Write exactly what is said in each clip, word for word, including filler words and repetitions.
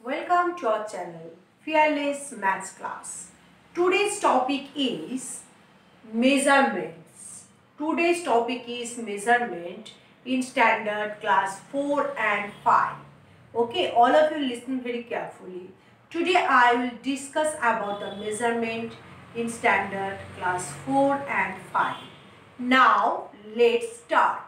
Welcome to our channel Fearless Maths Class. Today's topic is measurements. Today's topic is measurement in standard class four and five. Okay, all of you listen very carefully. Today I will discuss about the measurement in standard class four and five. Now let's start.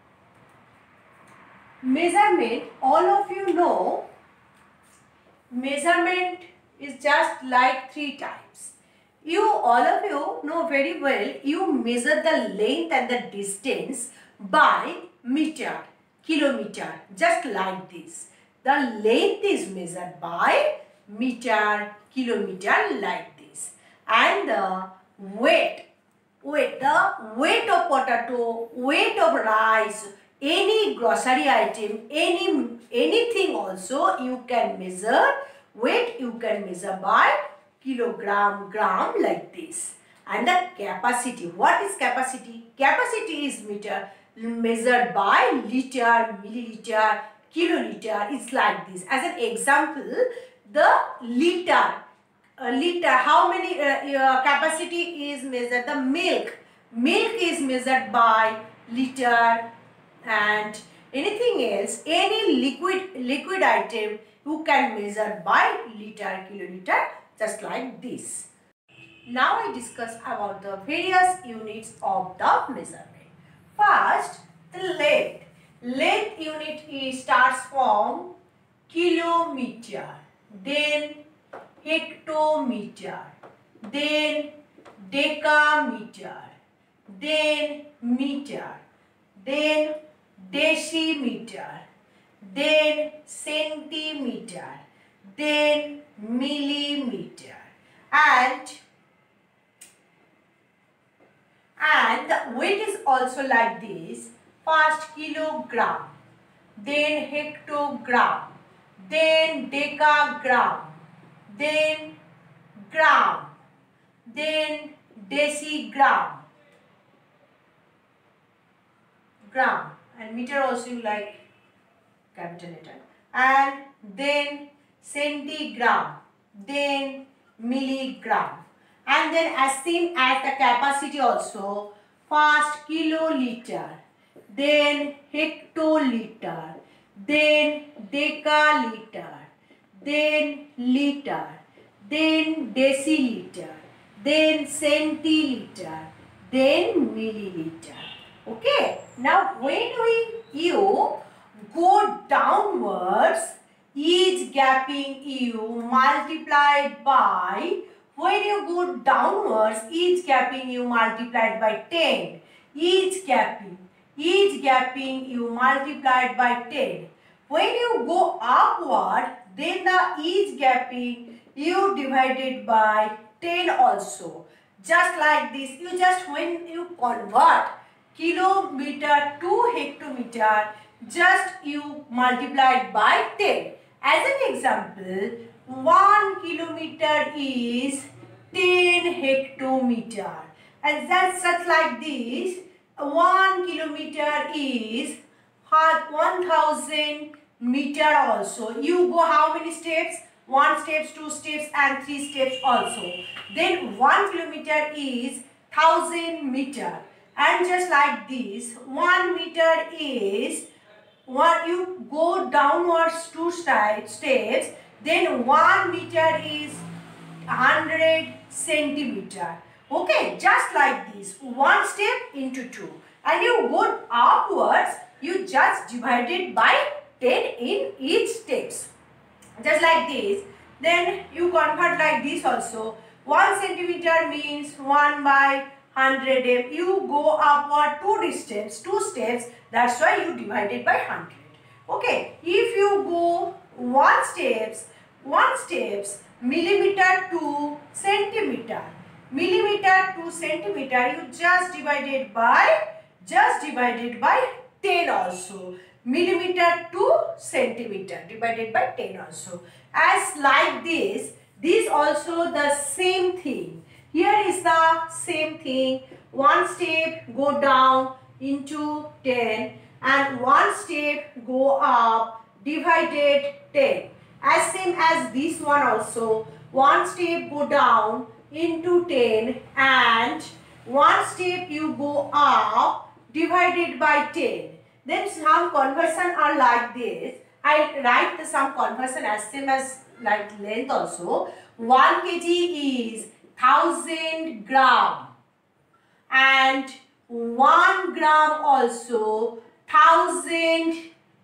Measurement, all of you know, measurement is just like three types. You, all of you know very well, you measure the length and the distance by meter, kilometer, just like this. The length is measured by meter, kilometer, like this. And the weight, weight, the weight of potato, weight of rice, any grocery item, any anything also you can measure. Weight you can measure by kilogram, gram, like this. And the capacity, what is capacity? Capacity is meter measured by liter, milliliter, kiloliter. It's like this. As an example, the liter, uh, liter, how many uh, uh, capacity is measured? The milk, milk is measured by liter. And anything else, any liquid liquid item you can measure by liter, kiloliter, just like this. Now I discuss about the various units of the measurement. First, the length. Length unit is starts from kilometer, then hectometer, then decameter, then meter, then decimeter, then centimeter, then millimeter, and and the weight is also like this. First kilogram, then hectogram, then decagram, then gram, then decigram, gram. And meter also you like capital letter, and then centigram, then milligram, and then as same as the capacity also. First kiloliter, then hectoliter, then decaliter, then liter, then deciliter, then centiliter, then milliliter. Okay, now when we you go downwards, each gapping you multiplied by, when you go downwards, each gapping you multiplied by ten, each gapping, each gapping you multiplied by ten. When you go upward, then the each gapping you divided by ten also. Just like this, you just when you convert kilometer to hectometer, just you multiplied by ten. As an example, one kilometer is ten hectometer, and that's just like this. One kilometer is one thousand meter also. You go how many steps? One steps, two steps, and three steps also. Then one kilometer is thousand meter. And just like this, one meter is what you go downwards two steps, then one meter is one hundred centimeter. Okay, just like this, one step into two. And you go upwards, you just divide it by ten in each steps. Just like this. Then you convert like this also. one centimeter means one by one hundred. You go upward two steps, two steps, that's why you divide it by one hundred. Okay, if you go one steps, one steps, millimeter to centimeter, millimeter to centimeter, you just divide it by, just divided by ten also. Millimeter to centimeter, divided by ten also. As like this, this also the same thing. Here is the same thing. One step go down into ten and one step go up divided ten. as same as this one also. One step go down into ten and one step you go up divided by ten. Then some conversion are like this. I write the some conversion as same as like length also. one kilogram is one thousand gram and one gram also one thousand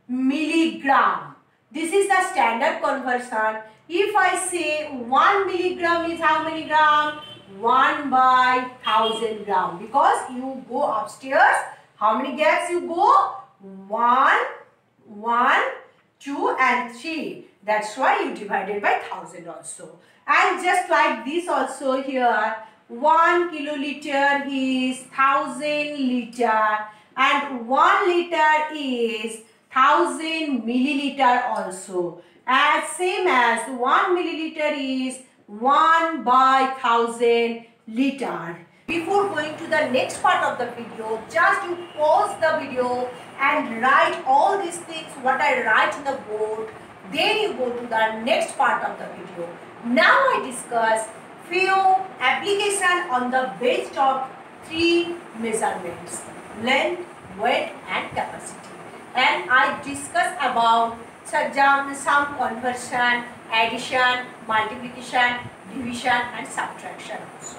milligram. This is the standard conversion. If I say one milligram is how many gram? one by one thousand gram, because you go upstairs. How many gaps you go? one, one, two and three. That's why you divided by one thousand also. And just like this also here, one kiloliter is one thousand liter and one liter is one thousand milliliter also. As same as one milliliter is one by one thousand liter. Before going to the next part of the video, just you pause the video and write all these things what I write in the board. Then you go to the next part of the video. Now I discuss few application on the based of three measurements: length, weight and capacity. And I discuss about some, some conversion, addition, multiplication, division and subtraction also.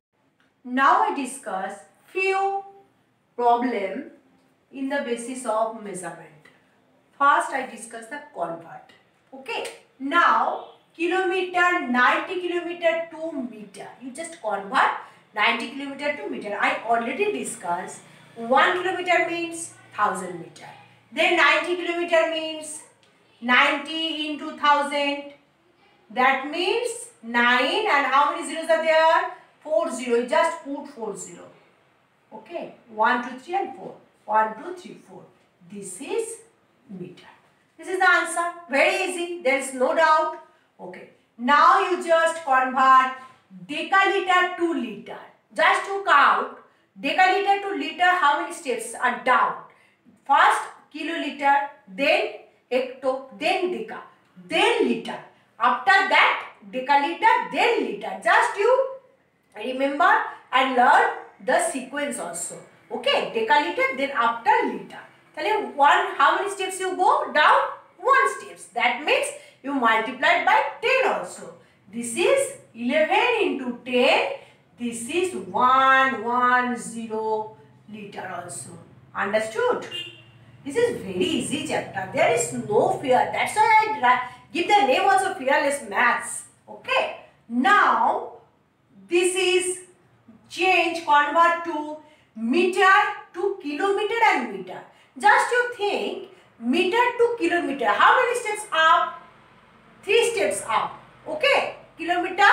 Now I discuss few problem in the basis of measurement. First I discuss the convert. Okay. Now kilometer, ninety kilometer to meter. You just convert ninety kilometer to meter. I already discussed one kilometer means one thousand meter. Then ninety kilometer means ninety into one thousand. That means nine and how many zeros are there? four zero. Just put four zero. Okay. one, two, three and four. one, two, three, four. This is meter. This is the answer. Very easy. There is no doubt. Okay. Now you just convert deciliter to liter. Just to count deciliter to liter, how many steps are down? First kiloliter, then hecto, then deca, then liter. After that deciliter, then liter. Just you remember and learn the sequence also. Okay, deciliter, then after liter. Then one, how many steps you go down? One steps. That means you multiply by ten also. This is eleven into ten. This is one hundred liter also. Understood? This is very easy chapter. There is no fear. That's why I give the name also Fearless Maths. Okay. Now, this is change, convert to meter to kilometer and meter. Just you think meter to kilometer. How many steps up? Three steps up. Okay. Kilometer,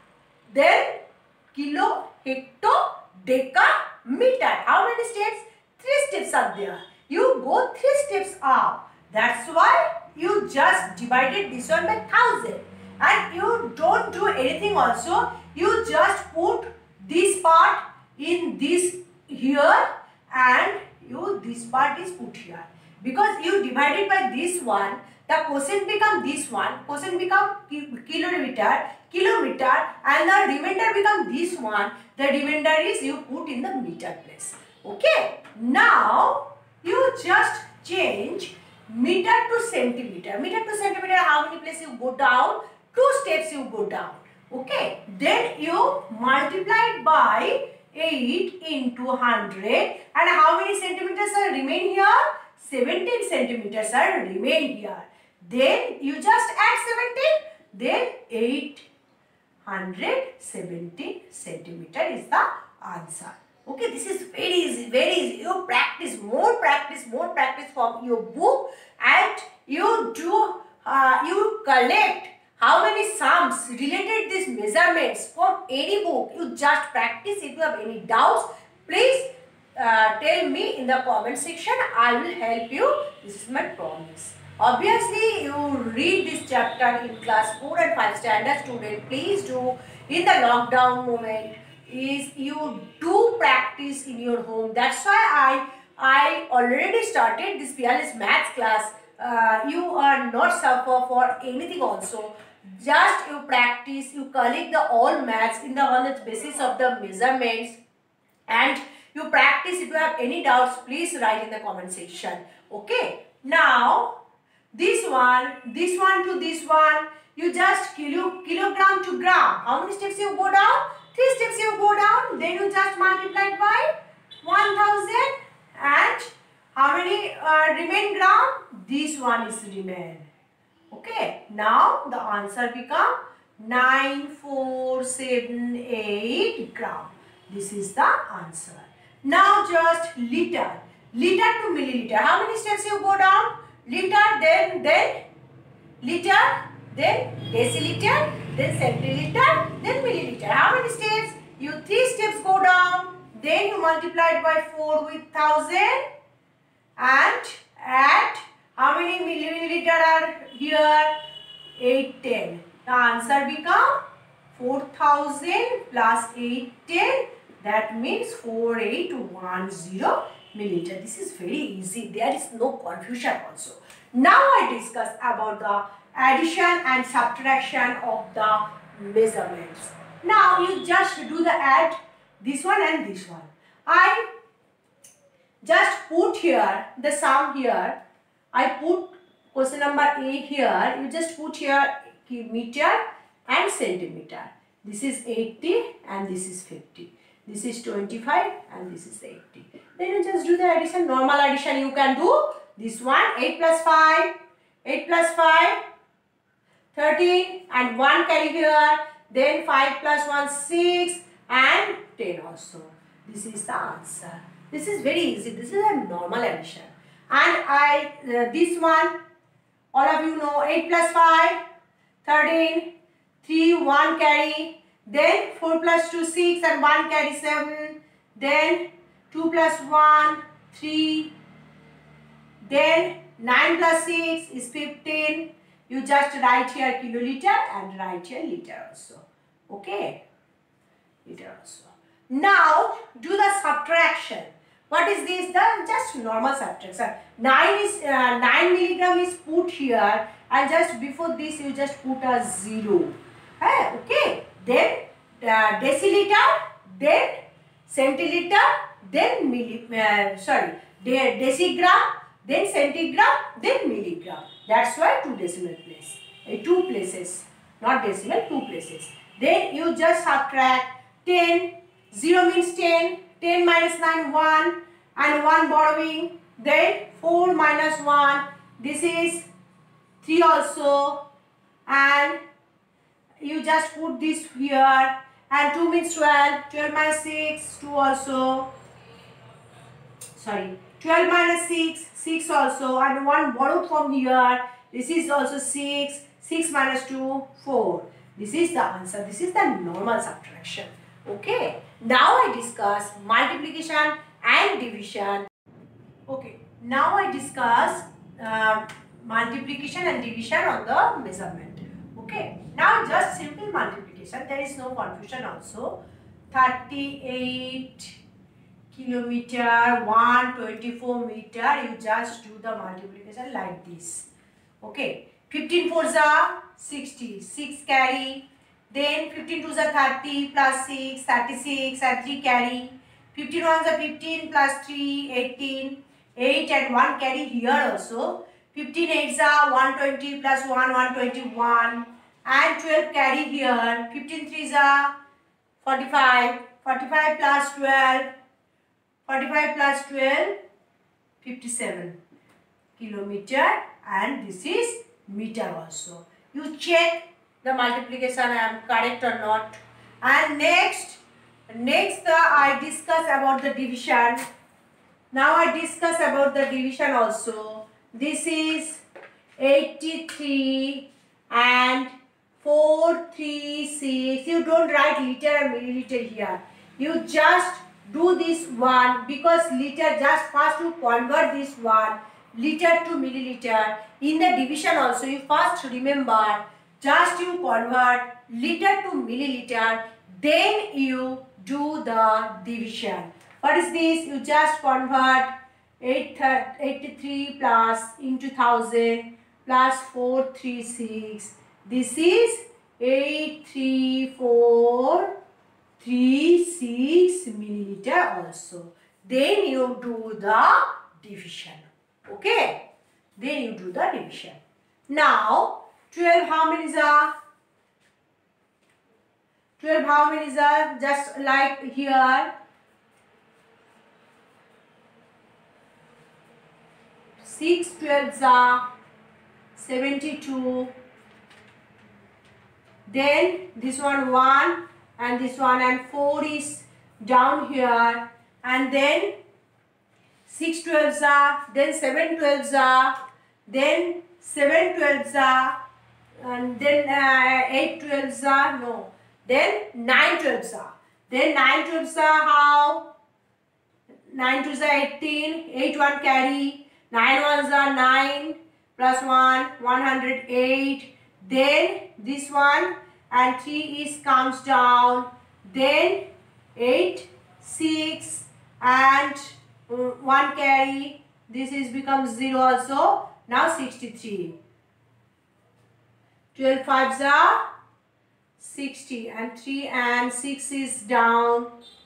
then kilo, hecto, deca, meter. How many steps? Three steps are there. You go three steps up. That's why you just divided this one by thousand. And you don't do anything also. You just put this part in this here and you this part is put here. Because you divided by this one, the quotient become this one, quotient become kilometer, kilometer and the remainder become this one. The remainder is you put in the meter place. Okay. Now you just change meter to centimeter. Meter to centimeter, how many places you go down? Two steps you go down. Okay. Then you multiply it by eight into one hundred and how many centimeters are remain here? seventeen centimeters are remain here. Then you just add seventeen. Then eight hundred seventeen centimeter is the answer. Okay, this is very easy, very easy. You practice, more practice, more practice from your book and you do, uh, you collect how many sums related these measurements from any book. You just practice. If you have any doubts, please uh, tell me in the comment section. I will help you. This is my promise. Obviously, you read this chapter in class four and five standard student. Please do in the lockdown moment. Is you do practice in your home. That's why I I already started this Fearless Maths class uh, you are not suffer for anything also. Just you practice, you collect the all maths in the on the basis of the measurements, and you practice. If you have any doubts, please write in the comment section. Okay. Now this one, this one to this one, you just kilo, kilogram to gram. How many steps you go down? Three steps you go down. Then you just multiply it by one thousand, and how many uh, remain gram? This one is remain. Okay. Now the answer become nine four seven eight gram. This is the answer. Now just liter. Liter to milliliter. How many steps you go down? Liter, then, then liter, then deciliter, then centiliter, then milliliter. How many steps? You three steps go down. Then you multiply it by four with thousand, and add how many milliliter are here? eight ten. The answer become four thousand plus eight ten. That means four eight one zero milliliter. This is very easy. There is no confusion also. Now I discuss about the addition and subtraction of the measurements. Now you just do the add this one and this one. I just put here the sum here. I put question number A here. You just put here meter and centimeter. This is eighty and this is fifty. This is twenty-five and this is eighty. Then you just do the addition. Normal addition you can do. This one, eight plus five. eight plus five, thirteen, and one carry here. Then five plus one, six, and ten also. This is the answer. This is very easy. This is a normal addition. And I, uh, this one, all of you know, eight plus five, thirteen, three, one carry. Then four plus two, six, and one carry seven. Then two plus one, three. Then nine plus six is fifteen. You just write here kiloliter and write here liter also. Okay? Liter also. Now do the subtraction. What is this? The just normal subtraction. nine is uh, nine milligram is put here, and just before this you just put a zero. Hey, okay? Then uh, deciliter, then centiliter, then milli, uh, sorry, de decigram, then centigram, then milligram. That's why two decimal place, uh, two places, not decimal, two places. Then you just subtract ten, zero means ten, ten minus nine, one, and one borrowing. Then four minus one, this is three also, and you just put this here, and two means twelve, twelve minus six, two also, sorry, twelve minus six, six also, and one borrowed from here, this is also six, six minus two, four. This is the answer. This is the normal subtraction. Okay. Now I discuss multiplication and division. Okay. Now I discuss uh, multiplication and division on the measurement. Okay. Now just simple multiplication. There is no confusion also. thirty-eight kilometer, one hundred twenty-four meter. You just do the multiplication like this. Okay. fifteen fours are sixty. six carry. Then fifteen twos are thirty plus six, thirty-six, and three carry. fifteen ones are fifteen plus three, eighteen. eight and one carry here also. fifteen eights are one hundred twenty plus one, one hundred twenty-one. And twelve carry here. fifteen threes are forty-five. forty-five plus twelve. forty-five plus twelve. fifty-seven kilometer. And this is meter also. You check the multiplication I am correct or not. And next, next uh, I discuss about the division. Now I discuss about the division also. This is eighty-three and four thirty-six. You don't write liter and milliliter here. You just do this one, because liter, just first to convert this one liter to milliliter. In the division also, you first remember, just you convert liter to milliliter, then you do the division. What is this? You just convert eighty-three plus into one thousand plus four hundred thirty-six. This is eight three four three six milliliter also. Then you do the division. Okay. Then you do the division. Now twelve how many is are? twelve how many is are? Just like here. six twelves are seventy-two. Then this one one and this one and four is down here. And then six twelves are, then seven twelves are, then seven twelves are, and then uh, eight twelves are, no, then nine twelves are. Then nine twelves are how? nine twos are eighteen, eight one carry, nine ones are nine, plus one, one hundred eight. Then this one and three is comes down. Then eight, six and one carry. This is becomes zero also. Now sixty-three. twelve fives are sixty and three and six is down.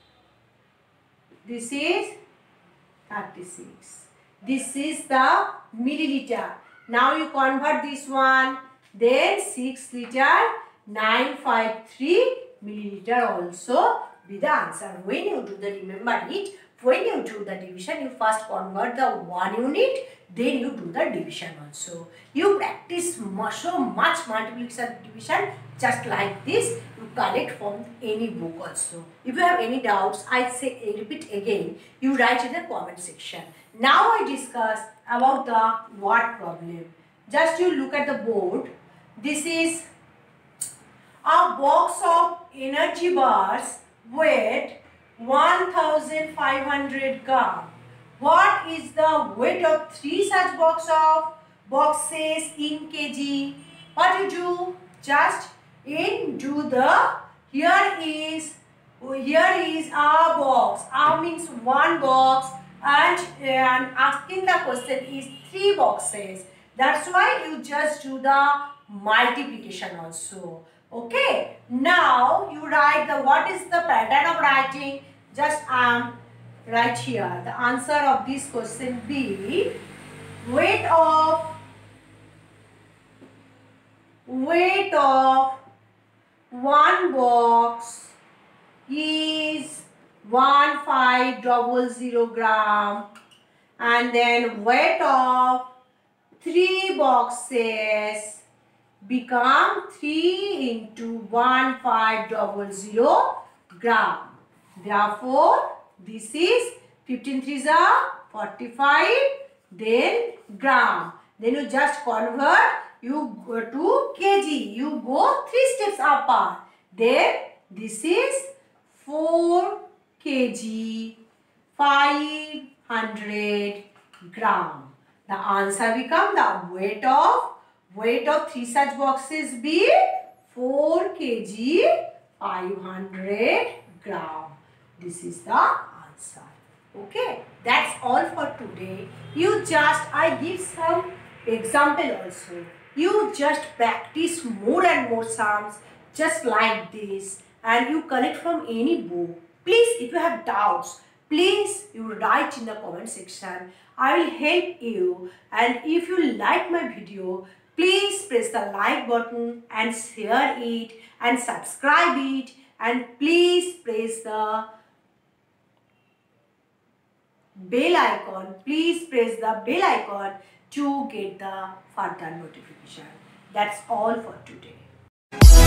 This is thirty-six. This is the milliliter. Now you convert this one. Then six liter nine five three milliliter also be the answer. When you do the, remember it, when you do the division, you first convert the one unit, then you do the division also. You practice much, so much multiplication division just like this. You collect from any book also. If you have any doubts, I say I repeat again, you write in the comment section. Now I discuss about the word problem. Just you look at the board. This is a box of energy bars weight one thousand five hundred gram. What is the weight of three such box of boxes in kg? What you do? Just in do the, here is, here is a box. A means one box and, and asking the question is three boxes. That's why you just do the multiplication also. Okay, now you write the, what is the pattern of writing? Just um right here. The answer of this question be weight of weight of one box is one five double zero gram, and then weight of three boxes become three into one five double zero gram. Therefore, this is fifteen threes are forty-five, then gram. Then you just convert, you go to kg. You go three steps apart. Then this is four kg, five hundred gram. The answer become the weight of weight of three such boxes be four kg, five hundred gram. This is the answer. Okay, that's all for today. You just, I give some example also. You just practice more and more sums just like this, and you collect from any book. Please, if you have doubts, please you write in the comment section. I will help you. And if you like my video, please press the like button and share it and subscribe it, and please press the bell icon. Please press the bell icon to get the further notification. That's all for today.